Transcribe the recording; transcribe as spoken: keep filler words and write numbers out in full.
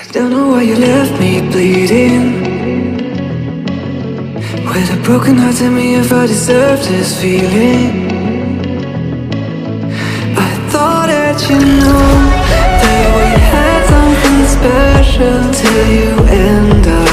Don't know why you left me bleeding. With a broken heart, tell me if I deserve this feeling. I thought that you know that we had something special till you end up